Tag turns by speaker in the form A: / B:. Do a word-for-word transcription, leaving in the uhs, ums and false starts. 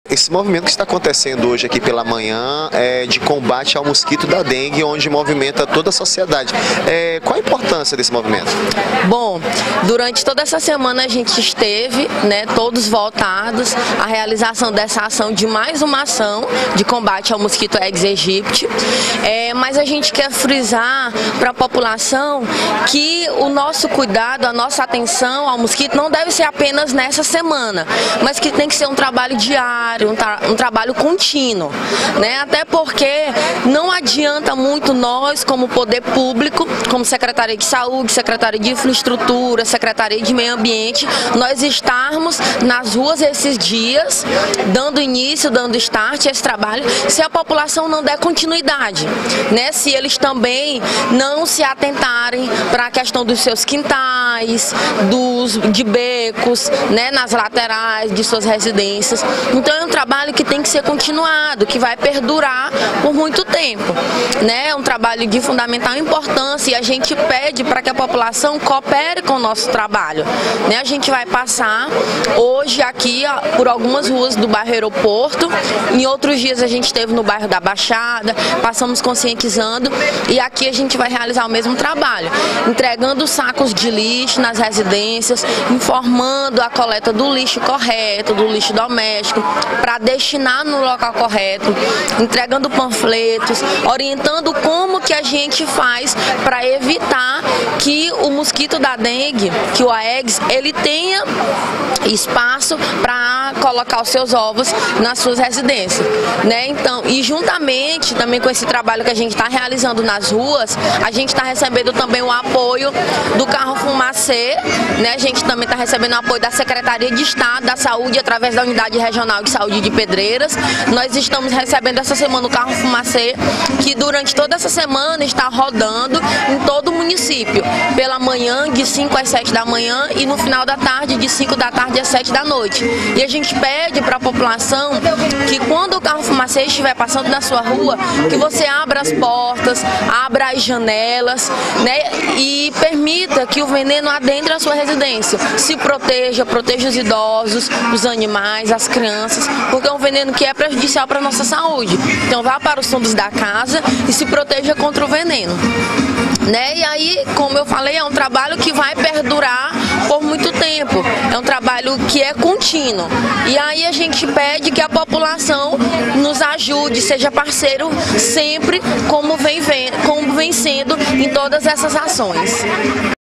A: Esse movimento que está acontecendo hoje aqui pela manhã é de combate ao mosquito da dengue, onde movimenta toda a sociedade. É, qual a importância desse movimento?
B: Bom, durante toda essa semana a gente esteve, né, todos voltados à realização dessa ação de mais uma ação de combate ao mosquito Aedes aegypti. É, mas a gente quer frisar para a população que o nosso cuidado, a nossa atenção ao mosquito não deve ser apenas nessa semana, mas que tem que ser um trabalho diário, Um, tra um trabalho contínuo, né? Até porque não adianta muito nós, como poder público, como Secretaria de Saúde, Secretaria de Infraestrutura, Secretaria de Meio Ambiente, nós estarmos nas ruas esses dias, dando início, dando start a esse trabalho, se a população não der continuidade, né? Se eles também não se atentarem para a questão dos seus quintais, dos, de becos, né? Nas laterais de suas residências. Então é um trabalho que tem que ser continuado, que vai perdurar por muito tempo, né? É um trabalho de fundamental importância e a gente pede para que a população coopere com o nosso trabalho, né? A gente vai passar hoje aqui por algumas ruas do bairro Aeroporto, em outros dias a gente esteve no bairro da Baixada, passamos conscientizando e aqui a gente vai realizar o mesmo trabalho, entregando sacos de lixo nas residências, informando a coleta do lixo correto, do lixo doméstico, para destinar no local correto, entregando panfletos, orientando como que a gente faz para evitar que o mosquito da dengue, que o Aedes, ele tenha espaço para colocar os seus ovos nas suas residências, né? Então, e juntamente também com esse trabalho que a gente está realizando nas ruas, a gente está recebendo também o apoio do carro fumacê, né? A gente também está recebendo o apoio da Secretaria de Estado da Saúde através da Unidade Regional de Saúde de Pedreiras. Nós estamos recebendo essa semana o carro fumacê, que durante toda essa semana está rodando em todo o município, pela manhã de cinco às sete da manhã e no final da tarde de cinco da tarde às sete da noite. E a gente pede para a população que quando o carro fumacê estiver passando na sua rua, que você abra as portas, abra as janelas, né, e permita que o veneno adentre a sua residência. Se proteja, proteja os idosos, os animais, as crianças, porque é um veneno que é prejudicial para a nossa saúde. Então vá para os fundos da casa e se proteja contra o veneno, né? E aí, como eu falei, é um trabalho que vai perdurar por muito tempo, é um trabalho que é contínuo. E aí a gente pede que a população nos ajude, seja parceiro sempre, como vem, como vem sendo em todas essas ações.